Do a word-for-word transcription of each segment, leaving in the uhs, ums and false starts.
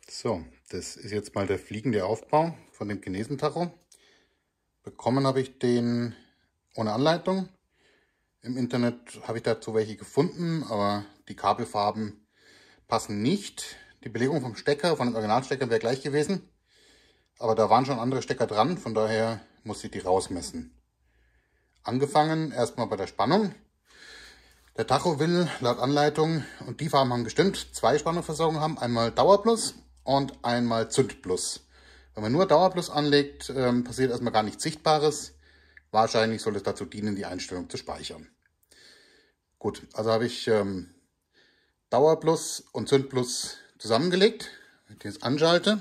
So, das ist jetzt mal der fliegende Aufbau von dem Chinesen-Tacho. Bekommen habe ich den ohne Anleitung. Im Internet habe ich dazu welche gefunden, aber die Kabelfarben passen nicht. Die Belegung vom Stecker, von den Originalsteckern wäre gleich gewesen. Aber da waren schon andere Stecker dran, von daher muss ich die rausmessen. Angefangen erstmal bei der Spannung. Der Tacho will laut Anleitung, und die Farben haben gestimmt, zwei Spannungsversorgungen haben. Einmal Dauerplus und einmal Zündplus. Wenn man nur Dauerplus anlegt, ähm, passiert erstmal gar nichts Sichtbares. Wahrscheinlich soll es dazu dienen, die Einstellung zu speichern. Gut, also habe ich ähm, Dauerplus und Zündplus zusammengelegt. Wenn ich das anschalte,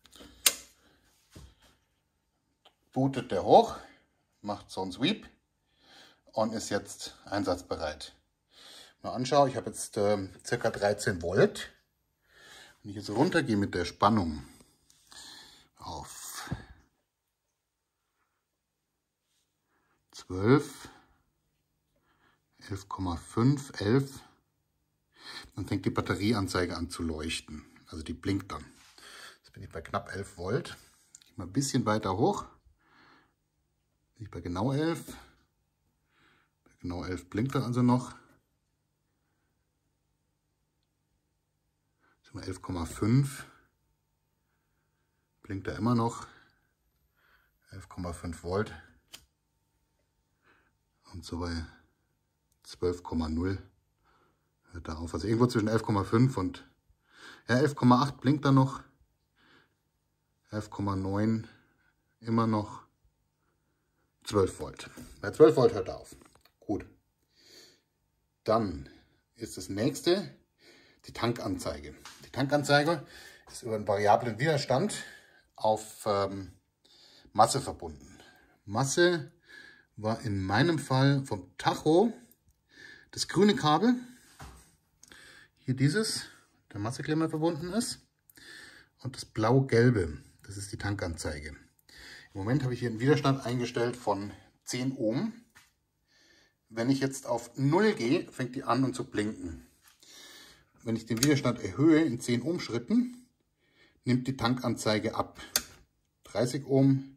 bootet der hoch, macht so einen Sweep und ist jetzt einsatzbereit. Mal anschaue, ich habe jetzt äh, ca. dreizehn Volt. Wenn ich jetzt runtergehe mit der Spannung auf zwölf, elf Komma fünf, elf, dann fängt die Batterieanzeige an zu leuchten. Also die blinkt dann. Jetzt bin ich bei knapp elf Volt. Gehe mal ein bisschen weiter hoch. Bin ich bei genau elf. Bei genau elf blinkt er also noch. elf Komma fünf blinkt er immer noch, elf Komma fünf Volt und so bei zwölf Komma null hört er auf. Also irgendwo zwischen elf Komma fünf und ja, elf Komma acht blinkt er noch, elf Komma neun immer noch, zwölf Volt. Bei zwölf Volt hört er auf. Gut. Dann ist das nächste die Tankanzeige. Die Tankanzeige ist über einen variablen Widerstand auf ähm, Masse verbunden. Masse war in meinem Fall vom Tacho das grüne Kabel, hier dieses, der Masseklemmer verbunden ist, und das blau-gelbe, das ist die Tankanzeige. Im Moment habe ich hier einen Widerstand eingestellt von zehn Ohm. Wenn ich jetzt auf null gehe, fängt die an und zu blinken. Wenn ich den Widerstand erhöhe in zehn Ohm Schritten, nimmt die Tankanzeige ab. dreißig Ohm,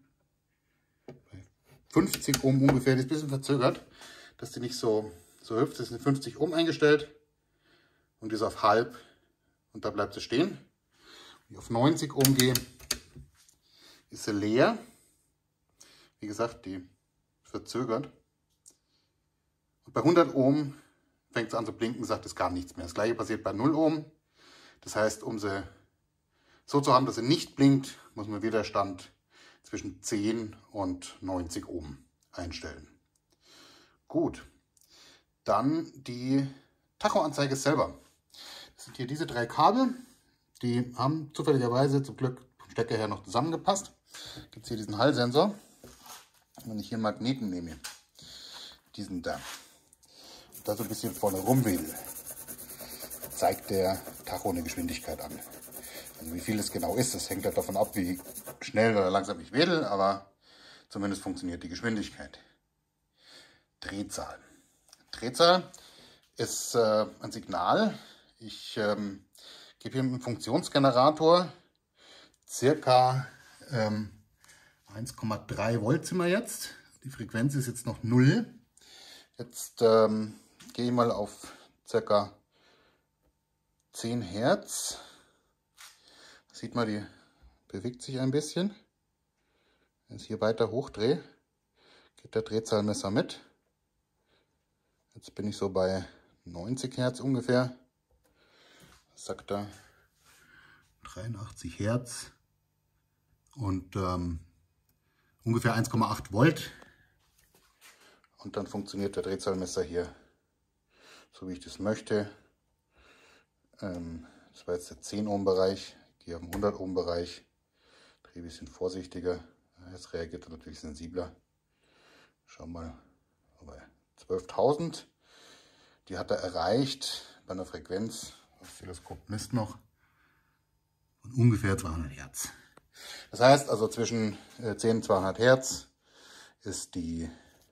fünfzig Ohm ungefähr, das ist ein bisschen verzögert, dass die nicht so, so hüpft. Das sind fünfzig Ohm eingestellt und die ist auf halb und da bleibt sie stehen. Wenn ich auf neunzig Ohm gehe, ist sie leer. Wie gesagt, die verzögert. Und bei hundert Ohm fängt es an zu blinken, sagt es gar nichts mehr. Das gleiche passiert bei null Ohm. Das heißt, um sie so zu haben, dass sie nicht blinkt, muss man Widerstand zwischen zehn und neunzig Ohm einstellen. Gut, dann die Tachoanzeige selber. Das sind hier diese drei Kabel. Die haben zufälligerweise zum Glück vom Stecker her noch zusammengepasst. Gibt es hier diesen Hallsensor. Wenn ich hier einen Magneten nehme, diesen da, da so ein bisschen vorne rumwedel, zeigt der Tacho eine Geschwindigkeit an. Also wie viel es genau ist, das hängt halt davon ab, wie schnell oder langsam ich wedel, aber zumindest funktioniert die Geschwindigkeit. Drehzahl. Drehzahl ist äh, ein Signal. Ich ähm, gebe hier mit dem Funktionsgenerator circa ähm, eins Komma drei Volt sind wir jetzt. Die Frequenz ist jetzt noch null. Jetzt ähm, gehe ich mal auf ca. zehn Hertz. Sieht man, die bewegt sich ein bisschen. Wenn ich hier weiter hochdrehe, geht der Drehzahlmesser mit. Jetzt bin ich so bei neunzig Hertz ungefähr. Das sagt er dreiundachtzig Hertz und ähm, ungefähr eins Komma acht Volt. Und dann funktioniert der Drehzahlmesser hier so, wie ich das möchte. Ähm, das war jetzt der zehn Ohm Bereich. Ich gehe auf den hundert Ohm Bereich. Drehe ein bisschen vorsichtiger. Jetzt reagiert er natürlich sensibler. Schau mal, bei zwölftausend. Die hat er erreicht bei einer Frequenz, das Teleskop misst noch, von ungefähr zweihundert Hertz. Das heißt also zwischen zehn und zweihundert Hertz ist die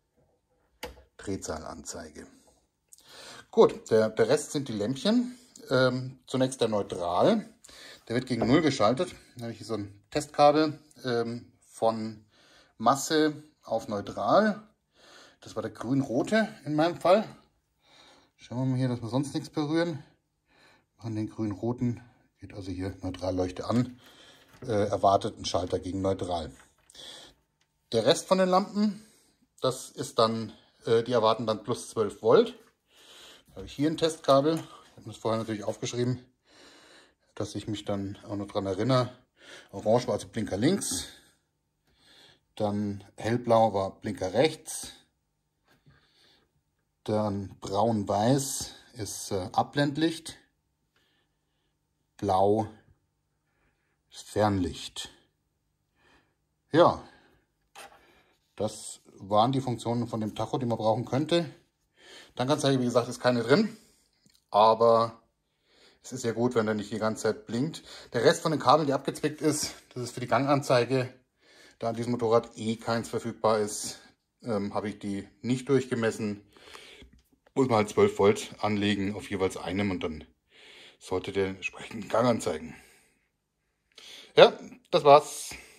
Drehzahlanzeige. Gut, der, der Rest sind die Lämpchen. Ähm, zunächst der Neutral. Der wird gegen null geschaltet. Dann habe ich hier so ein Testkabel ähm, von Masse auf neutral. Das war der grün-rote in meinem Fall. Schauen wir mal hier, dass wir sonst nichts berühren. Machen den grün-roten, geht also hier Neutralleuchte an, äh, erwartet einen Schalter gegen neutral. Der Rest von den Lampen, das ist dann, äh, die erwarten dann plus zwölf Volt. Da habe ich hier ein Testkabel. Ich habe das vorher natürlich aufgeschrieben, dass ich mich dann auch noch daran erinnere. Orange war also Blinker links. Dann hellblau war Blinker rechts. Dann braun-weiß ist äh, Abblendlicht. Blau ist Fernlicht. Ja, das waren die Funktionen von dem Tacho, die man brauchen könnte. Tankanzeige, wie gesagt, ist keine drin, aber es ist ja gut, wenn der nicht die ganze Zeit blinkt. Der Rest von den Kabeln, die abgezwickt ist, das ist für die Ganganzeige. Da an diesem Motorrad eh keins verfügbar ist, ähm, habe ich die nicht durchgemessen. Muss man halt zwölf Volt anlegen auf jeweils einem und dann sollte der entsprechenden Gang anzeigen. Ja, das war's.